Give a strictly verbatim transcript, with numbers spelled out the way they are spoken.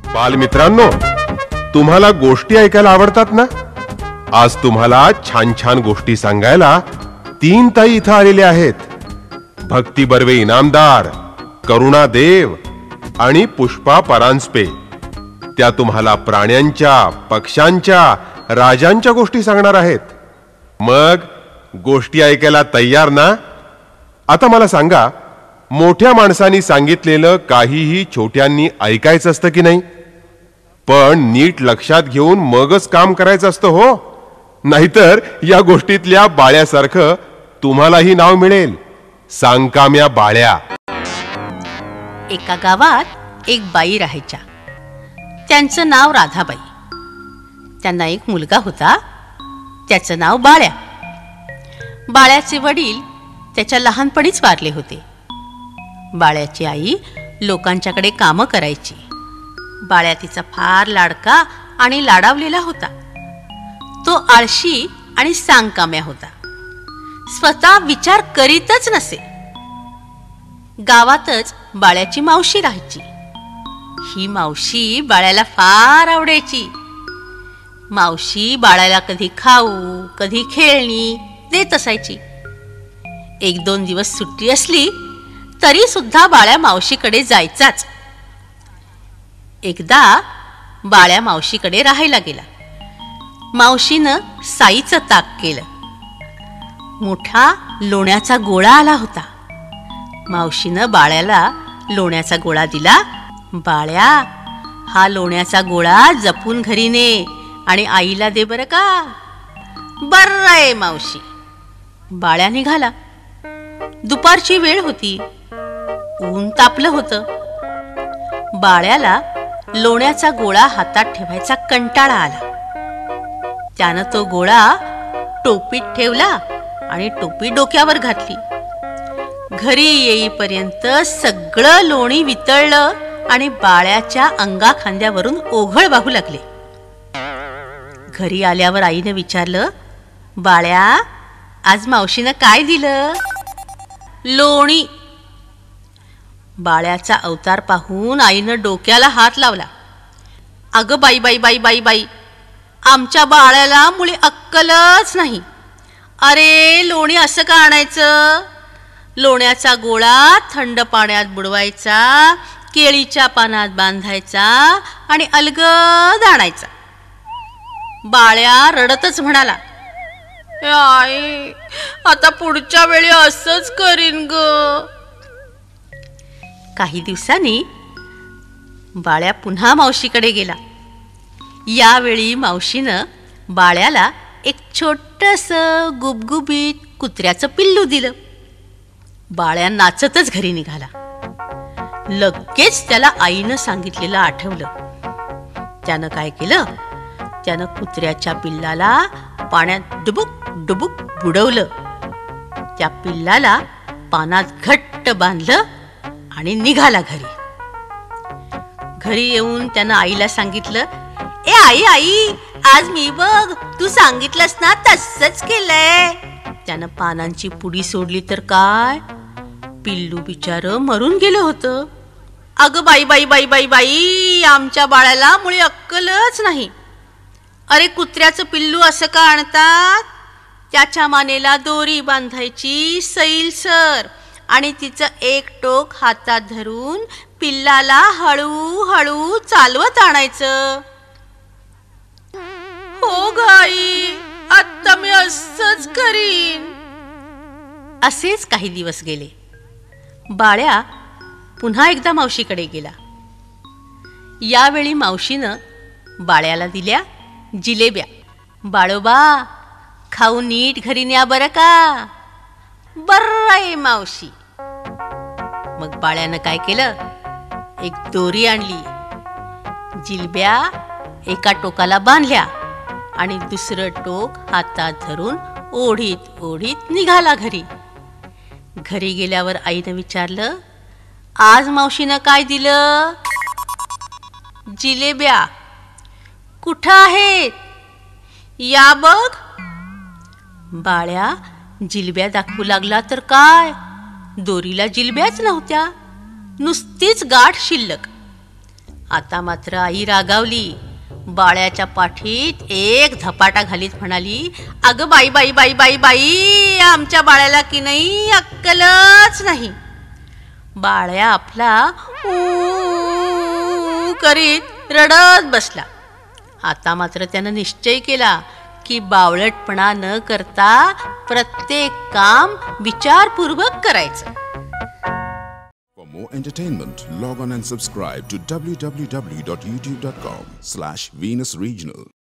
बालमित्रांनो, तुम्हाला गोष्टी ऐकायला आवडतात ना? आज तुम्हाला छान छान गोष्टी सांगायला तीन ताई इथं आलेल्या आहेत. भक्ती बर्वे इनामदार, करुणा देव आणि पुष्पा परांजपे. त्या तुम्हाला प्राण्यांच्या, पक्ष्यांच्या, राजांच्या गोष्टी सांगणार आहेत. मग गोष्टी ऐकायला तयार ना? आता मला सांगा, मोठ्या माणसांनी सांगितलेलं काहीही छोट्यांनी ऐकायचं असतं की नाही? पण नीट लक्षात घेऊन मगच काम करायचं असतं हो. नाहीतर या गोष्टीतल्या बाळ्यासारखं तुम्हालाही नाव मिळेल, सांगकाम्या बाळ्या. एका गावात एक बाई राहायच्या. त्यांचं नाव राधाबाई. त्यांना एक मुलगा होता, त्याचं नाव बाळ्या. बाळ्याचे वडील त्याच्या लहानपणीच वारले होते. बाळ्याची आई लोकांच्याकडे कामं करायची. बाळ्या तिचा फार लाडका आणि लाडावलेला होता. तो आळशी आणि सांगकाम्या होता. स्वतः विचार करीतच नसे. गावातच बाळ्याची मावशी राहायची. ही मावशी बाळ्याला फार आवडायची. मावशी बाळाला कधी खाऊ, कधी खेळणी देत असायची. एक दोन दिवस सुट्टी असली तरी सुद्धा बाळ्या मावशीकडे जायचाच. एकदा बाळ्या मावशीकडे राहायला गेला. मावशीनं साईचं ताक केलं. मोठा लोण्याचा गोळा आला होता. मावशीनं बाळ्याला लोण्याचा गोळा दिला. बाळ्या, हा लोण्याचा गोळा जपून घरी ने आणि आईला दे बरं का. बर्र आहे मावशी. बाळ्या निघाला. दुपारची वेळ होती. ऊन तापलं होतं. बाळ्याला लोण्याचा गोळा हातात ठेवायचा कंटाळा आला. त्यानं तो गोळा टोपीत ठेवला आणि टोपी डोक्यावर घातली. घरी येईपर्यंत सगळं लोणी वितळलं आणि बाळ्याच्या अंगा खांद्यावरून ओघळ वाहू लागले. घरी आल्यावर आईने विचारलं, बाळ्या, आज मावशीनं काय दिलं? लोणी. बाळ्याचा अवतार पाहून आईनं डोक्याला हात लावला. अगं बाई बाई बाई बाई बाई, आमच्या बाळ्याला मुळी अक्कलच नाही. अरे, लोणी असं का आणायचं? लोण्याचा गोळा थंड पाण्यात बुडवायचा, केळीच्या पानात बांधायचा आणि अलगद आणायचा. बाळ्या रडतच म्हणाला, आई, आता पुढच्या वेळी असंच करीन ग. काही दिवसांनी बाळ्या पुन्हा मावशीकडे गेला. यावेळी मावशीनं बाळ्याला एक छोटंसं गुबगुबीत कुत्र्याचं पिल्लू दिलं. बाळ्या नाचतच घरी निघाला. लगेच त्याला आईनं सांगितलेलं आठवलं. त्यानं काय केलं? त्यानं कुत्र्याच्या पिल्लाला पाण्यात डुबुक डुबुक बुडवलं. त्या पिल्लाला पानात घट्ट बांधलं आणि निघाला घरी. घरी येऊन त्यानं आईला सांगितलं, ए आई आई, आज मी बघ तू सांगितलंस ना तसंच केलंय. त्यानं पानांची पुडी सोडली तर काय, पिल्लू बिचारं मरून गेलं होतं. अगं बाई बाई बाई बाई बाई, आमच्या बाळाला मुळी अक्कलच नाही. अरे, कुत्र्याचं पिल्लू असं का आणतात? त्याच्या मानेला दोरी बांधायची सैलसर आणि तिचं एक टोक हातात धरून पिल्लाला हळूहळू चालवत आणायचं. हो गाई, आता मी असंच करीन. असेच काही दिवस गेले. बाळ्या पुन्हा एकदा मावशीकडे गेला. यावेळी मावशीनं बाळ्याला दिल्या जिलेब्या. बाळोबा, खाऊन नीट घरी न्या बरं का. बर्र आहे मावशी. मग बाळ्यानं काय केलं? एक दोरी आणली. जिलब्या एका टोकाला बांधल्या आणि दुसरं टोक हातात धरून ओढीत ओढीत निघाला घरी. घरी गेल्यावर आईनं विचारलं, आज मावशीनं काय दिलं? जिलेब्या. कुठं आहेत? या बघ. बाळ्या जिलब्या दाखवू लागला तर काय, दोरीला जिलब्याच नव्हत्या, नुसतीच गाठ शिल्लक. आता मात्र आई रागावली. बाळ्याच्या पाठीत एक झपाटा घालीत म्हणाली, अगं बाई बाई बाई बाई बाई, आमच्या बाळ्याला की नाही अक्कलच नाही. बाळ्या आपला ऊ करीत रडत बसला. आता मात्र त्यानं निश्चय केला की बावळटपणा न करता प्रत्येक काम विचारपूर्वक करायचं. For more entertainment, log on and subscribe to w w w dot youtube dot com slash Venus Regional.